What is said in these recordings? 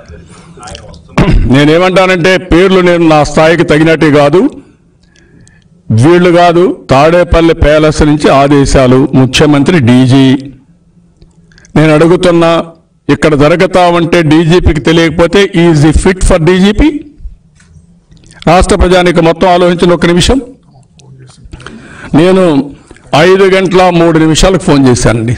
నేనేమంటానంటే పేర్లు నేను నా స్థాయికి తగినట్టు కాదు, వీళ్ళు కాదు, తాడేపల్లి ప్యాలెస్ నుంచి ఆదేశాలు, ముఖ్యమంత్రి డీజీ. నేను అడుగుతున్నా, ఇక్కడ జరుగుతామంటే డీజీపీకి తెలియకపోతే is the fit for DGP? రాష్ట్ర ప్రజానికి మొత్తం ఆలోచించిన ఒక్క నిమిషం. నేను 5:03 ఫోన్ చేశానండి.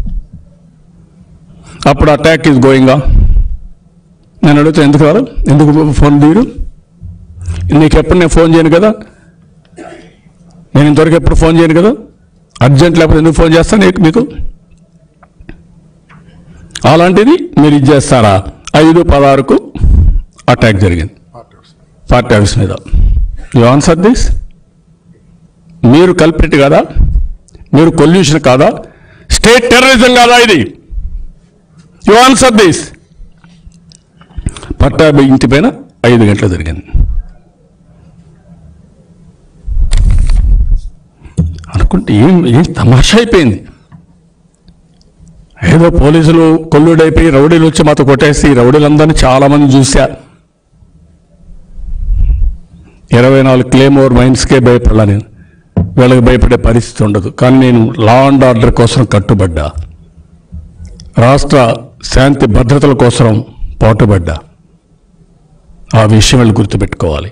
అప్పుడు అటాక్ ఈజ్ గోయింగా. నేను అడుగుతా, ఎందుకు రాదు, ఎందుకు ఫోన్ తీయరు? నీకెప్పుడు నేను ఫోన్ చేయను కదా, నేను ఇంతవరకు ఎప్పుడు ఫోన్ చేయను కదా, అర్జెంట్ లేకపోతే ఎందుకు ఫోన్ చేస్తాను మీకు? అలాంటిది మీరు ఇది చేస్తారా? 5:16 అటాక్ జరిగింది పార్టీ ఆఫీస్ మీద. You answer this? మీరు కల్ప్రిట్ కాదా? మీరు కొల్యూషన్ కాదా? స్టేట్ టెర్రరిజం కాదా ఇది? You answer this? పట్టాభి ఇంటి పైన 5 గంటలు జరిగింది అనుకుంటే ఏం తమాషా అయిపోయింది. ఏదో పోలీసులు కొల్లుడైపోయి రౌడీలు వచ్చి మాతో కొట్టేసి రౌడీలందరినీ చాలామంది చూశా. 24 క్లేమోర్ మైన్స్కే భయపడాల నేను. వీళ్ళకి భయపడే పరిస్థితి ఉండదు. కానీ నేను లా అండ్ ఆర్డర్ కోసం కట్టుబడ్డా, రాష్ట్ర శాంతి భద్రతల కోసం పాటుపడ్డా. ఆ విషయం వీళ్ళు గుర్తుపెట్టుకోవాలి.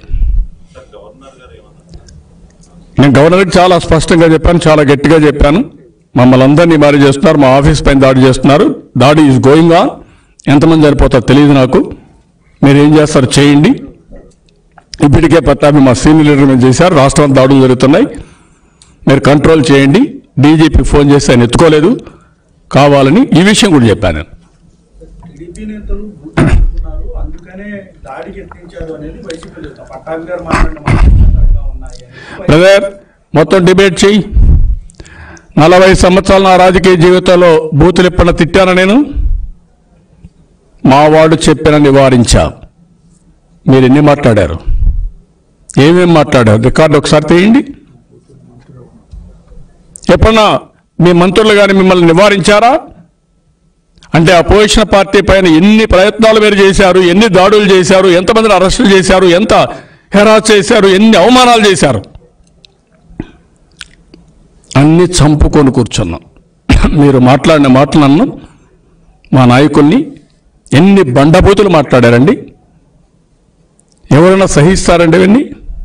నేను గవర్నర్కి చాలా స్పష్టంగా చెప్పాను, చాలా గట్టిగా చెప్పాను. మమ్మల్ని అందరినీ మారి చేస్తున్నారు, మా ఆఫీస్ పైన దాడి చేస్తున్నారు. దాడి ఈజ్ గోయింగ్ ఆన్. ఎంతమంది సరిపోతారో తెలియదు నాకు. మీరు ఏం చేస్తారు చేయండి. ఇప్పటికే పట్టాభి మా సీనియర్ లీడర్ మీద చేశారు. రాష్ట్రంలో దాడులు జరుగుతున్నాయి, మీరు కంట్రోల్ చేయండి. డీజీపీ ఫోన్ చేసి ఆయన ఎత్తుకోలేదు కావాలని. ఈ విషయం కూడా చెప్పాను నేను. బ్రదర్, మొత్తం డిబేట్ చెయ్యి. 40 సంవత్సరాల నా రాజకీయ జీవితంలో బూతులు ఎప్పుడన్నా తిట్టాను నేను? మా వాడు చెప్పిన నివారించా. మీరు ఎన్ని మాట్లాడారు, ఏమేమి మాట్లాడారు? రికార్డు ఒకసారి తీయండి. ఎప్పుడన్నా మీ మంత్రులు కానీ మిమ్మల్ని నివారించారా? అంటే అపోజిషన్ పార్టీ పైన ఎన్ని ప్రయత్నాలు మీరు చేశారు, ఎన్ని దాడులు చేశారు, ఎంతమందిని అరెస్టులు చేశారు, ఎంత హెరాస్ చేశారు, ఎన్ని అవమానాలు చేశారు, అన్ని చంపుకొని కూర్చున్నాం. మీరు మాట్లాడిన మాటలను మా నాయకుల్ని ఎన్ని బండబూతులు మాట్లాడారండి. ఎవరైనా సహిస్తారండి ఇవన్నీ?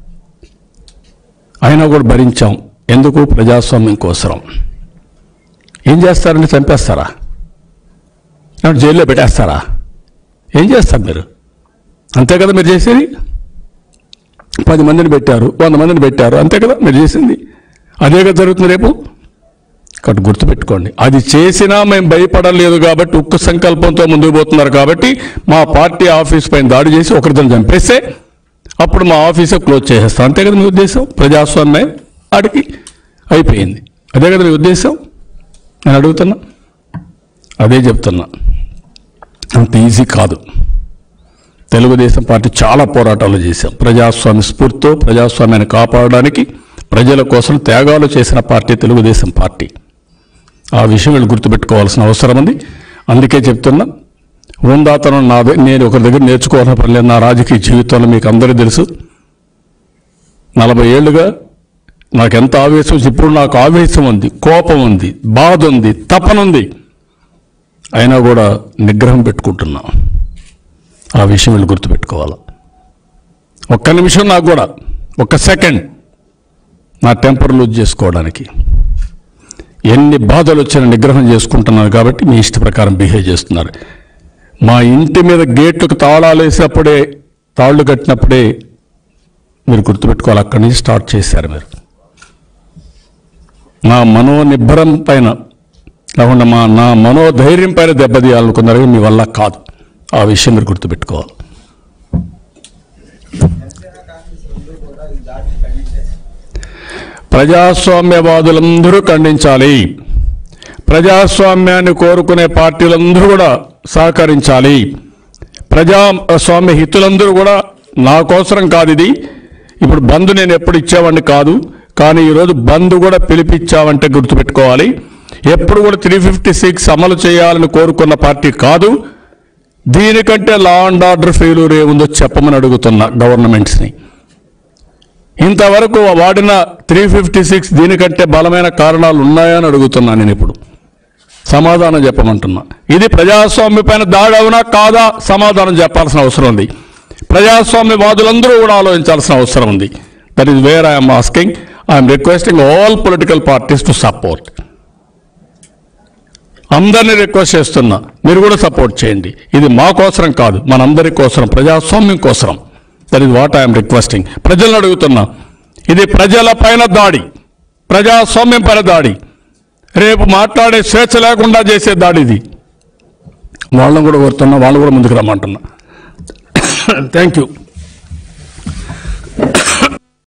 అయినా కూడా భరించాం. ఎందుకు? ప్రజాస్వామ్యం కోసరం. ఏం చేస్తారండి? చంపేస్తారా? జైల్లో పెట్టేస్తారా? ఏం చేస్తారు మీరు? అంతే కదా మీరు చేసేది. 10 మందిని పెట్టారు, 100 మందిని పెట్టారు, అంతే కదా మీరు చేసింది. అదే కదా జరుగుతుంది రేపు. కాబట్టి గుర్తుపెట్టుకోండి, అది చేసినా మేము భయపడలేదు కాబట్టి, ఉక్కు సంకల్పంతో ముందుకు పోతున్నారు కాబట్టి మా పార్టీ ఆఫీస్ పైన దాడి చేసి ఒకరిద్దరు చంపేస్తే అప్పుడు మా ఆఫీసే క్లోజ్ చేసేస్తాం. అంతే కదా మీ ఉద్దేశం? ప్రజాస్వామ్యం ఆడికి అయిపోయింది. అదే కదా మీ ఉద్దేశం? నేను అడుగుతున్నా, అదే చెప్తున్నా. అంత ఈజీ కాదు. తెలుగుదేశం పార్టీ చాలా పోరాటాలు చేశాం. ప్రజాస్వామ్య స్ఫూర్తితో ప్రజాస్వామ్యాన్ని కాపాడడానికి ప్రజల కోసం త్యాగాలు చేసిన పార్టీ తెలుగుదేశం పార్టీ. ఆ విషయం వీళ్ళు గుర్తుపెట్టుకోవాల్సిన అవసరం ఉంది. అందుకే చెప్తున్నా, హుందాతనం నాదే. నేను ఒకరి దగ్గర నేర్చుకోవాల్సిన పని లేదు. నా రాజకీయ జీవితంలో మీకు అందరికీ తెలుసు, 40 ఏళ్ళుగా నాకు ఎంత ఆవేశం. ఇప్పుడు నాకు ఆవేశం ఉంది, కోపం ఉంది, బాధ ఉంది, తపన ఉంది. అయినా కూడా నిగ్రహం పెట్టుకుంటున్నా. ఆ విషయం వీళ్ళు గుర్తుపెట్టుకోవాలి. ఒక్క నిమిషం నాకు కూడా, ఒక్క సెకండ్ నా టెంపర్ లూజ్ చేసుకోవడానికి. ఎన్ని బాధలు వచ్చినా నిగ్రహం చేసుకుంటున్నారు కాబట్టి మీ ఇష్ట ప్రకారం బిహేవ్ చేస్తున్నారు. మా ఇంటి మీద గేట్లకు తాళాలు వేసినప్పుడే, తాళ్ళు కట్టినప్పుడే మీరు గుర్తుపెట్టుకోవాలి, అక్కడి నుంచి స్టార్ట్ చేశారు మీరు. నా మనోనిబ్బరం పైన లేకుండా నా మనోధైర్యం పైన దెబ్బతీయాలనుకున్నారు. మీ వల్ల కాదు. ఆ విషయం మీరు గుర్తుపెట్టుకోవాలి. ప్రజాస్వామ్యవాదులందరూ ఖండించాలి. ప్రజాస్వామ్యాన్ని కోరుకునే పార్టీలందరూ కూడా సహకరించాలి. ప్రజాస్వామ్య హితులందరూ కూడా నా కోసరం కాదు ఇది. ఇప్పుడు బంద్ నేను ఎప్పుడు ఇచ్చేవాడిని కాదు, కానీ ఈరోజు బంద్ కూడా పిలిపించామంటే గుర్తుపెట్టుకోవాలి. ఎప్పుడు కూడా 356 అమలు చేయాలని కోరుకున్న పార్టీ కాదు. దీనికంటే లా అండ్ ఆర్డర్ ఫెయిల్యూర్ ఏముందో చెప్పమని అడుగుతున్నా గవర్నమెంట్స్ని. ఇంతవరకు వాడిన 356 దీనికంటే బలమైన కారణాలు ఉన్నాయని అడుగుతున్నా నేను. ఇప్పుడు సమాధానం చెప్పమంటున్నా. ఇది ప్రజాస్వామ్య పైన దాడి అవునా కాదా సమాధానం చెప్పాల్సిన అవసరం ఉంది. ప్రజాస్వామ్యవాదులందరూ కూడా ఆలోచించాల్సిన అవసరం ఉంది. That is where I'm asking, I'm requesting all political parties to support. అందరినీ రిక్వెస్ట్ చేస్తున్నా, మీరు కూడా సపోర్ట్ చేయండి. ఇది మా కోసరం కాదు, మనందరి కోసరం, ప్రజాస్వామ్యం కోసరం. That is what I'm requesting. ప్రజలను అడుగుతున్నా, ఇది ప్రజల పైన దాడి, ప్రజాస్వామ్యం పైన దాడి, రేపు మాట్లాడే స్వేచ్ఛ లేకుండా చేసే దాడి ఇది. వాళ్ళని కూడా కోరుతున్నా, వాళ్ళు కూడా ముందుకు రమ్మంటున్నా. Thank you.